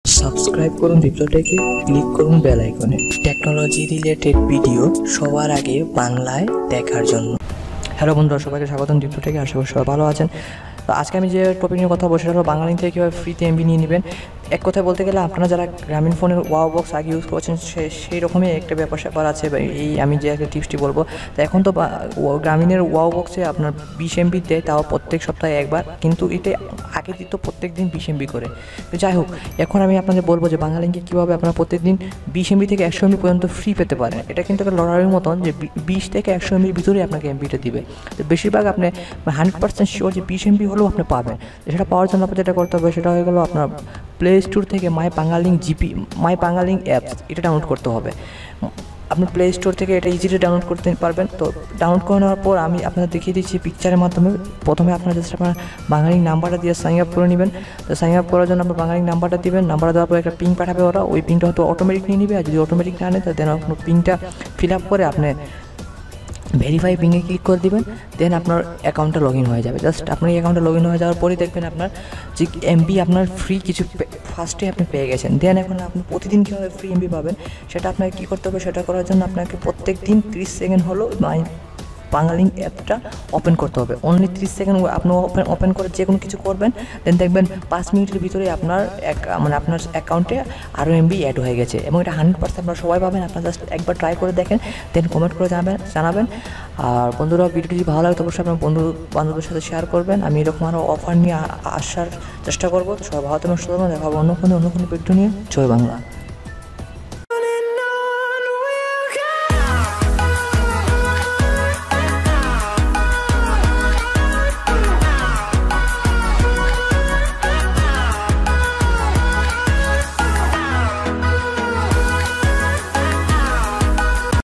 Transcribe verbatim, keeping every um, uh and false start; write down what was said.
Subscribe করুন বিপ্লবটাকে, click করুন বেল আইকনে টেকনোলজি রিলেটেড ভিডিও সবার আগে বাংলায় দেখার জন্য। হ্যালো বন্ধুরা, সবাইকে স্বাগতম বিপ্লবটাকে। আশা করি সবাই ভালো আছেন। তো আজকে আমি যে টপিক নিয়ে কথা বলছি সেটা হলো বাংলালিংক থেকে কীভাবে ফ্রিতে এমবি নিয়ে নেবেন। এক কথায় বলতে গেলে আপনারা যারা গ্রামীণ ফোনের ওয়াও বক্স আগে ইউজ করছেন সে সেই রকমই একটা ব্যাপার স্যাপার আছে। এই আমি যে একটা টিপসটি বলবো, তো এখন তো গ্রামীণের ওয়াও বক্সে আপনার বিশ এমবি দেয়, তাও প্রত্যেক সপ্তাহে একবার, কিন্তু এটা আগে দিত প্রত্যেক দিন বিশ এমবি করে। তো যাই হোক, এখন আমি আপনাদের বলবো যে বাংলালিংকে কীভাবে আপনারা প্রত্যেক দিন বিশ এমবি থেকে একশো এমবি পর্যন্ত ফ্রি পেতে পারেন। এটা কিন্তু একটা লড়াইয়ের মতন যে বিশ থেকে একশো এমবির ভিতরে আপনাকে এমবিটা দিবে। তো বেশিরভাগ আপনি হান্ড্রেড পার্সেন্ট শিওর যে বিশ এমবি হলেও আপনি পাবেন। সেটা পাওয়ার জন্য আপনার যেটা করতে হবে সেটা হয়ে গেলো আপনার প্লে স্টোর থেকে my Banglalink GP my Banglalink apps এটা ডাউনলোড করতে হবে। আপনি প্লে স্টোর থেকে এটা ইজিলি ডাউনলোড করতে পারবেন। তো ডাউনলোড করে নেওয়ার পর আমি আপনাদের দেখিয়ে দিচ্ছি পিকচারের মাধ্যমে। প্রথমে আপনারা জাস্ট আপনার বাংলালিংক নাম্বারটা দিয়ে সাইন আপ করে নেবেন। তো সাইন আপ করার জন্য আপনার বাংলালিংক নাম্বারটা দিবেন। নাম্বারটা দেওয়ার পর একটা পিন পাঠাবে ওরা, ওই পিনটা হয়তো অটোমেটিক নিয়ে নেবে। আর যদি অটোমেটিক না নেয় তাহলে দেন আপনার পিনটা ফিল আপ করে আপনি ভেরিফাই পিনে ক্লিক করে দেবেন। দেন আপনার অ্যাকাউন্টটা লগ ইন হয়ে যাবে। জাস্ট আপনার এই অ্যাকাউন্টে লগ ইন হয়ে যাওয়ার পরেই দেখবেন আপনার যে এমবি আপনার ফ্রি কিছু ফার্স্টে আপনি পেয়ে গেছেন। দেন এখন আপনি প্রতিদিন কীভাবে ফ্রি এমবি পাবেন সেটা আপনাকে কী করতে হবে, সেটা করার জন্য আপনাকে প্রত্যেক দিন ত্রিশ সেকেন্ড হলো মাই বাংলালিংক অ্যাপটা ওপেন করতে হবে। অনলি ত্রিশ সেকেন্ড আপনি ওপেন ওপেন করে যে কোনো কিছু করবেন, দেন দেখবেন পাঁচ মিনিটের ভিতরে আপনার মানে আপনার অ্যাকাউন্টে আরও এমবি অ্যাড হয়ে গেছে। এবং এটা হান্ড্রেড পার্সেন্ট আপনারা সবাই পাবেন। আপনারা জাস্ট একবার ট্রাই করে দেখেন, দেন কমেন্ট করে জানাবেন জানাবেন আর বন্ধুরা, ভিডিওটি যদি ভালো লাগে তো অবশ্যই আপনার বন্ধু বান্ধবদের সাথে শেয়ার করবেন। আমি এরকম আরও অফার নিয়ে আসার চেষ্টা করবো। তো সবাই ভালো থাকবেন, সুস্থ থাকবেন। দেখা হবে অন্য কোনো অন্য কোনো ভিডিও নিয়ে। জয় বাংলা।